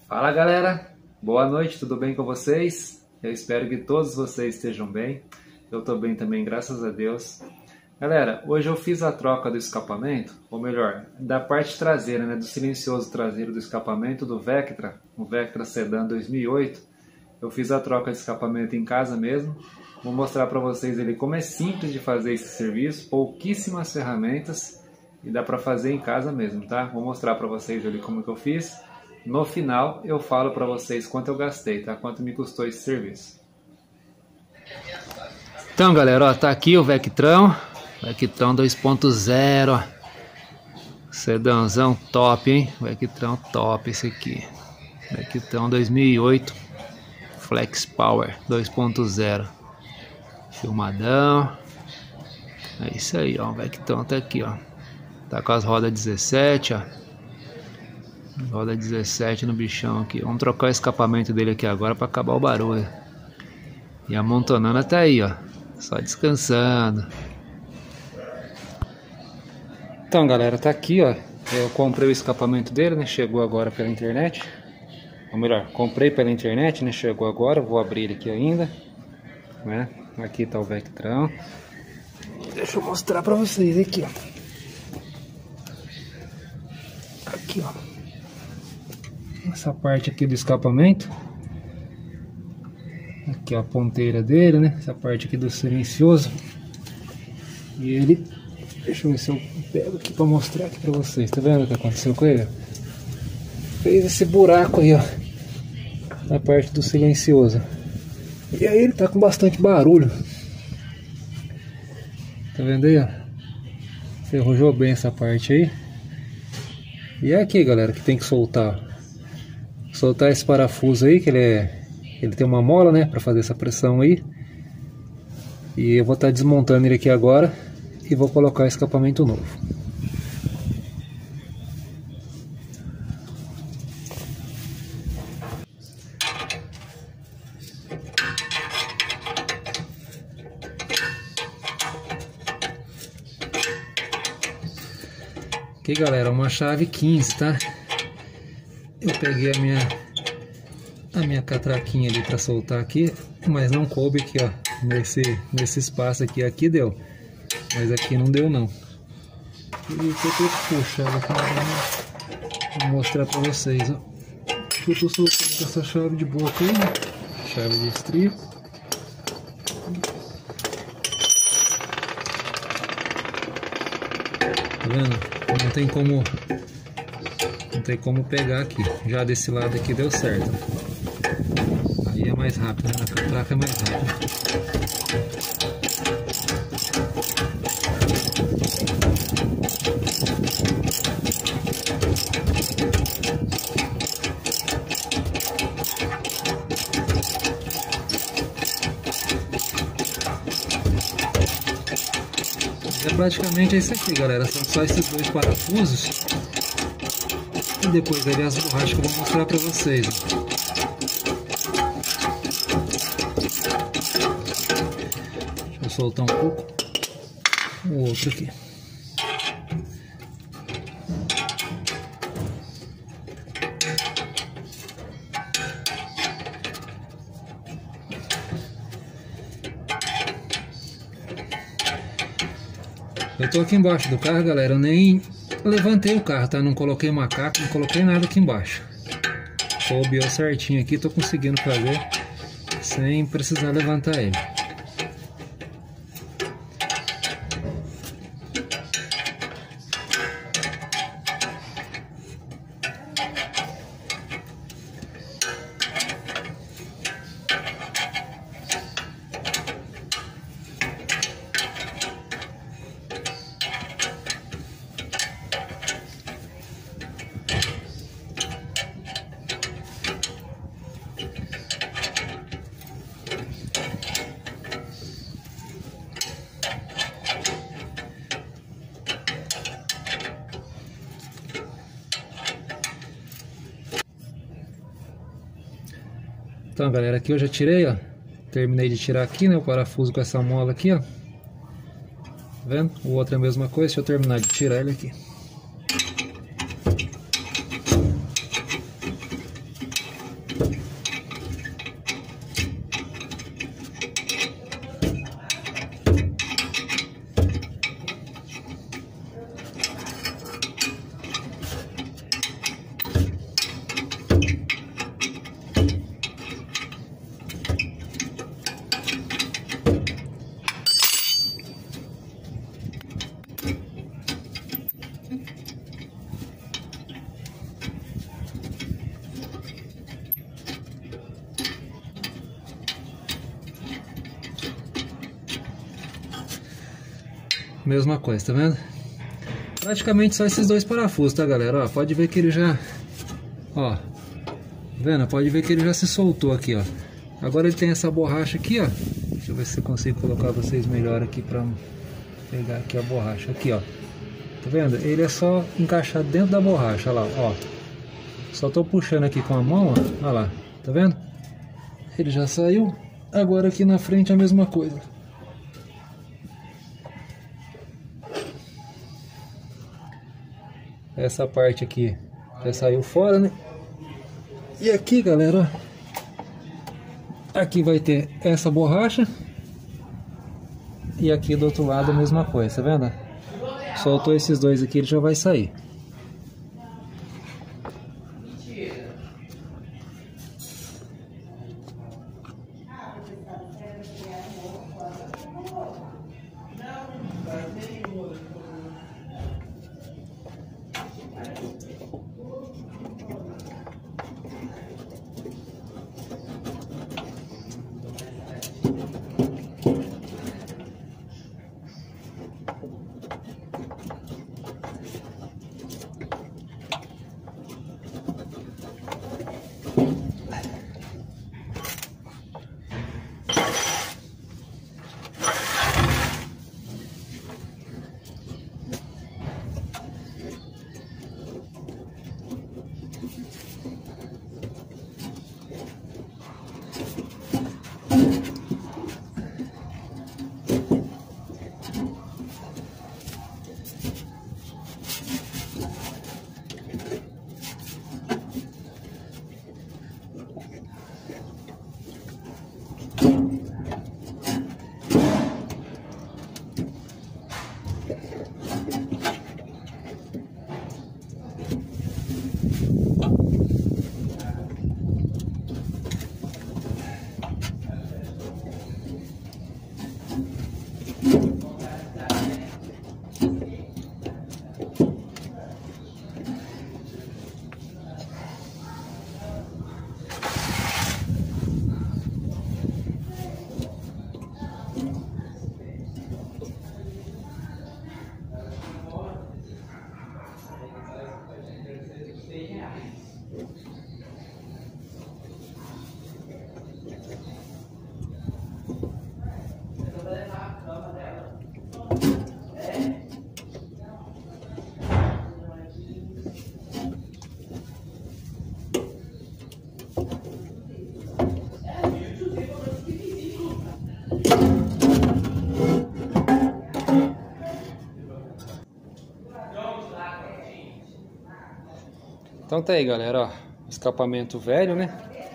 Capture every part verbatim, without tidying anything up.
Fala galera, boa noite, tudo bem com vocês? Eu espero que todos vocês estejam bem. Eu estou bem também, graças a Deus. Galera, hoje eu fiz a troca do escapamento, ou melhor, da parte traseira, né, do silencioso traseiro do escapamento do Vectra, o Vectra Sedan dois mil e oito. Eu fiz a troca de escapamento em casa mesmo. Vou mostrar para vocês ele como é simples de fazer esse serviço, pouquíssimas ferramentas e dá para fazer em casa mesmo, tá? Vou mostrar para vocês ali como que eu fiz. No final eu falo para vocês quanto eu gastei, tá? Quanto me custou esse serviço. Então galera, ó, tá aqui o Vectrão, Vectrão dois ponto zero, ó. Sedanzão top, hein? Vectrão top esse aqui. Vectrão dois mil e oito, Flex Power dois ponto zero. Filmadão. É isso aí, ó. O Vectrão tá aqui, ó. Tá com as rodas dezessete, ó. Roda dezessete no bichão aqui. Vamos trocar o escapamento dele aqui agora para acabar o barulho. E a montonana tá aí, ó. Só descansando. Então, galera, tá aqui, ó. Eu comprei o escapamento dele, né? Chegou agora pela internet. Ou melhor, comprei pela internet, né? Chegou agora. Vou abrir ele aqui ainda, né? Aqui tá o Vectrão. Deixa eu mostrar pra vocês aqui, ó. Aqui, ó. Essa parte aqui do escapamento. Aqui, ó, a ponteira dele, né? Essa parte aqui do silencioso. E ele... Deixa eu ver se eu pego aqui pra mostrar aqui pra vocês. Tá vendo o que aconteceu com ele? Fez esse buraco aí, ó. Na parte do silencioso. E aí ele tá com bastante barulho. Tá vendo aí, ó? Ferrujou bem essa parte aí. E é aqui, galera, que tem que soltar. Soltar esse parafuso aí, que ele é... Ele tem uma mola, né, pra fazer essa pressão aí. E eu vou estar desmontando ele aqui agora. E vou colocar escapamento novo. Aqui, galera, uma chave quinze, tá? Eu peguei a minha a minha catraquinha ali para soltar aqui, mas não coube aqui, ó, nesse nesse espaço aqui. Aqui deu, mas aqui não deu não. E eu tenho que puxar aqui, vou mostrar para vocês, ó. Eu tô soltando com essa chave de boca aí, né? Chave de estrio. Tá vendo? Não tem como não tem como pegar aqui. Já desse lado aqui deu certo. Aí é mais rápido, né? Na catraca é mais rápido. É praticamente isso aqui, galera. São só esses dois parafusos. E depois ali as borrachas que eu vou mostrar pra vocês. Deixa eu soltar um pouco o outro aqui. Eu tô aqui embaixo do carro, galera. Eu nem levantei o carro, tá? Não coloquei macaco, não coloquei nada aqui embaixo. Coube certinho aqui, tô conseguindo fazer sem precisar levantar ele. Então, galera, aqui eu já tirei, ó. Terminei de tirar aqui, né, o parafuso com essa mola aqui, ó. Tá vendo? O outro é a mesma coisa. Deixa eu terminar de tirar ele aqui. mesma coisa, tá vendo? Praticamente só esses dois parafusos, tá, galera? Ó, pode ver que ele já... Ó, tá vendo? Pode ver que ele já se soltou aqui, ó. Agora ele tem essa borracha aqui, ó. Deixa eu ver se eu consigo colocar vocês melhor aqui pra pegar aqui a borracha. Aqui, ó. Tá vendo? Ele é só encaixar dentro da borracha, olha lá, ó. Só tô puxando aqui com a mão, ó. Olha lá, tá vendo? Ele já saiu. Agora aqui na frente a mesma coisa. Essa parte aqui já saiu fora, né? E aqui, galera, ó, aqui vai ter essa borracha. E aqui do outro lado a mesma coisa, tá vendo? Soltou esses dois aqui, ele já vai sair. Então tá aí, galera, ó, escapamento velho, né,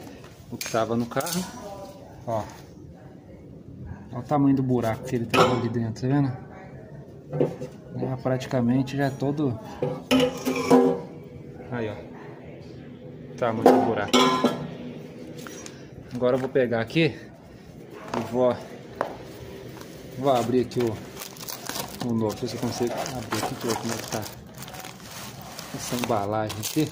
o que tava no carro, ó, olha o tamanho do buraco que ele tem ali dentro, tá vendo? É, praticamente já é todo, aí ó, tamanho do buraco. Agora eu vou pegar aqui e vou, vou abrir aqui o, o novo, se eu consigo abrir aqui, deixa eu ver como é que tá essa embalagem aqui.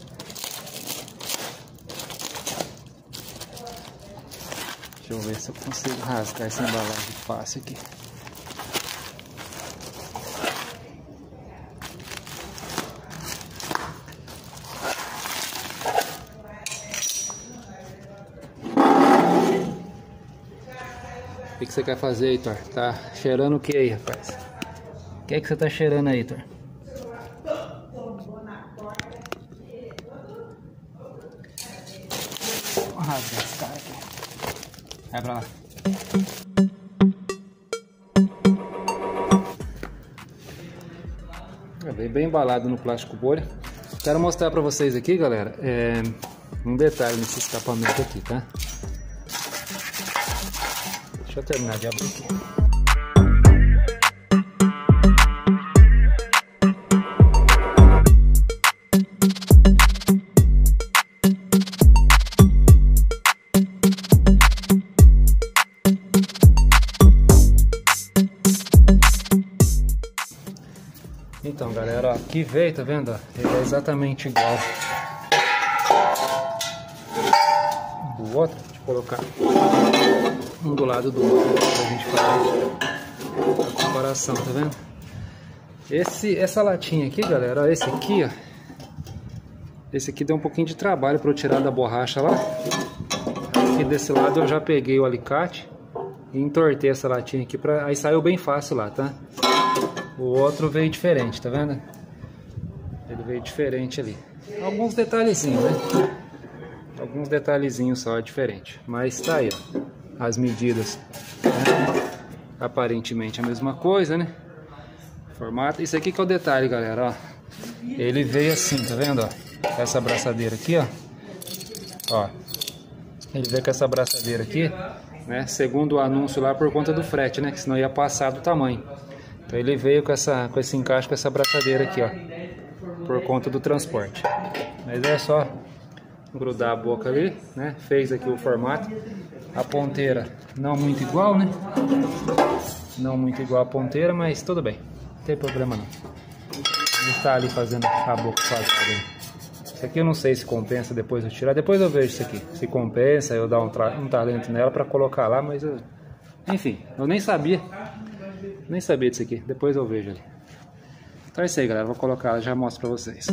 Deixa eu ver se eu consigo rasgar essa embalagem fácil aqui. O que, que você quer fazer, Heitor? Tá cheirando o que aí, rapaz? O que é que você tá cheirando aí, Heitor? Vou rasgar esse cara aqui. Vai pra lá. É bem, bem embalado no plástico bolha. Quero mostrar pra vocês aqui, galera, é, um detalhe nesse escapamento aqui, tá? Deixa eu terminar de abrir aqui. Então, galera, ó, aqui veio, tá vendo? Ó, ele é exatamente igual do outro. Deixa eu colocar um do lado do outro pra gente fazer a comparação, tá vendo? Esse, essa latinha aqui, galera, ó, esse aqui, ó. Esse aqui deu um pouquinho de trabalho para eu tirar da borracha lá. Aqui desse lado eu já peguei o alicate e entortei essa latinha aqui, pra... aí saiu bem fácil lá, tá? O outro veio diferente, tá vendo? Ele veio diferente ali. Alguns detalhezinhos, né? Alguns detalhezinhos só diferente. Mas tá aí, ó. As medidas, né? Aparentemente a mesma coisa, né? Formato. Isso aqui que é o detalhe, galera, ó. Ele veio assim, tá vendo, ó? Essa abraçadeira aqui, ó. Ó. Ele veio com essa abraçadeira aqui, né? Segundo o anúncio lá, por conta do frete, né? Que senão ia passar do tamanho. Então ele veio com, essa, com esse encaixe, com essa abraçadeira aqui, ó. Por conta do transporte. Mas é só grudar a boca ali, né? Fez aqui o formato. A ponteira não muito igual, né? Não muito igual a ponteira, mas tudo bem. Não tem problema não. Ele está ali fazendo a boca quadrada. Isso aqui eu não sei se compensa depois eu tirar. Depois eu vejo isso aqui. Se compensa, eu dar um, um talento nela para colocar lá, mas eu... Enfim, eu nem sabia. Nem sabia disso aqui. Depois eu vejo ali. Então é isso aí, galera. Vou colocar ela, já mostro para vocês.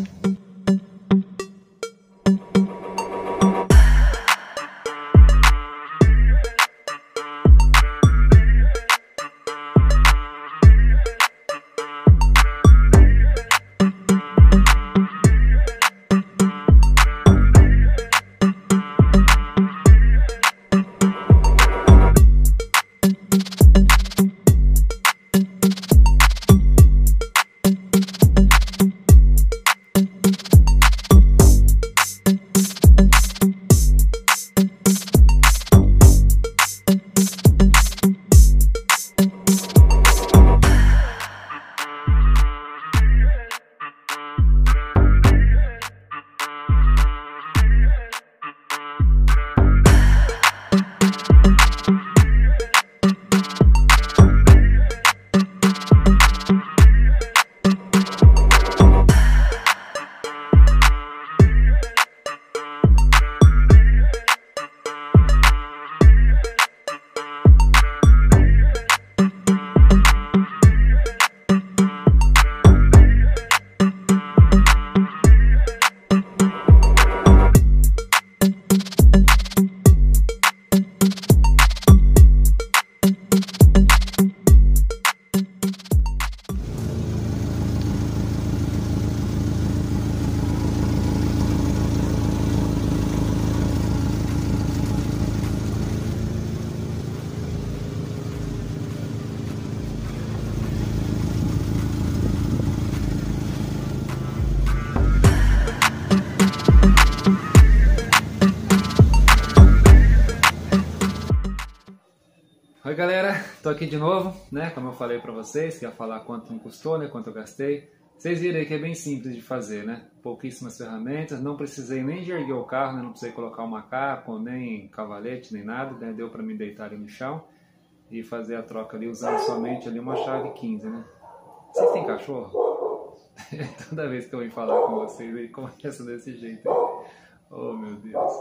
Oi galera, tô aqui de novo, né? Como eu falei pra vocês, que ia falar quanto me custou, né? Quanto eu gastei. Vocês viram aí que é bem simples de fazer, né? Pouquíssimas ferramentas, não precisei nem de erguer o carro, né? Não precisei colocar um macaco, nem cavalete, nem nada, né? Deu pra me deitar ali no chão e fazer a troca ali usando somente ali uma chave quinze, né? Vocês têm cachorro? Toda vez que eu venho falar com vocês aí, começa desse jeito aí. Oh meu Deus.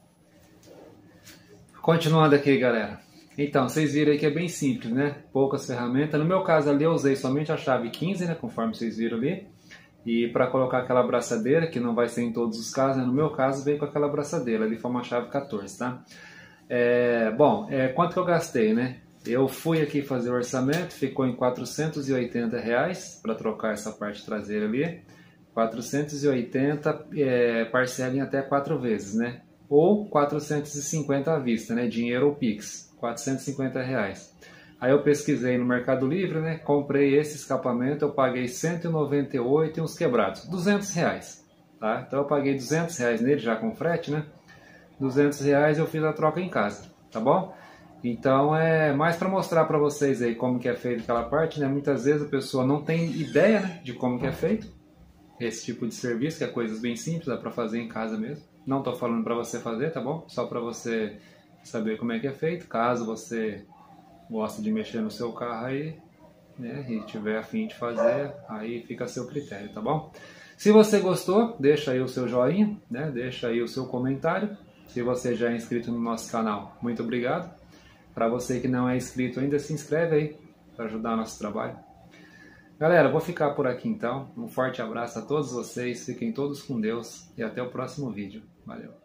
Continuando aqui, galera. Então, vocês viram aí que é bem simples, né? Poucas ferramentas. No meu caso ali eu usei somente a chave quinze, né? Conforme vocês viram ali. E para colocar aquela abraçadeira, que não vai ser em todos os casos, né? No meu caso veio com aquela abraçadeira. Ali foi uma chave quatorze, tá? É, bom, é, quanto que eu gastei, né? Eu fui aqui fazer o orçamento, ficou em quatrocentos e oitenta reais para trocar essa parte traseira ali. quatrocentos e oitenta é, parcela em até quatro vezes, né? Ou quatrocentos e cinquenta à vista, né? Dinheiro ou Pix. quatrocentos e cinquenta reais. Aí eu pesquisei no Mercado Livre, né? Comprei esse escapamento, eu paguei cento e noventa e oito e uns quebrados, duzentos reais, tá? Então eu paguei duzentos reais nele já com frete, né? duzentos reais eu fiz a troca em casa, tá bom? Então é mais para mostrar para vocês aí como que é feito aquela parte, né? Muitas vezes a pessoa não tem ideia, né, de como que é feito esse tipo de serviço, que é coisas bem simples, dá para fazer em casa mesmo. Não tô falando para você fazer, tá bom? Só para você saber como é que é feito, caso você gosta de mexer no seu carro aí, né, e tiver a fim de fazer, aí fica a seu critério, tá bom? Se você gostou, deixa aí o seu joinha, né, deixa aí o seu comentário. Se você já é inscrito no nosso canal, muito obrigado. Para você que não é inscrito ainda, se inscreve aí, para ajudar o nosso trabalho. Galera, vou ficar por aqui então. Um forte abraço a todos vocês, fiquem todos com Deus e até o próximo vídeo. Valeu!